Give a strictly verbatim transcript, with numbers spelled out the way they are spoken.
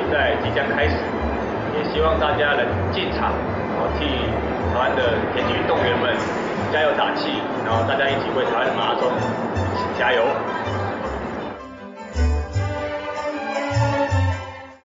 赛即将开始，也希望大家能进场，然后替台湾的田径运动员们加油打气，然后大家一起为台湾的马拉松加油。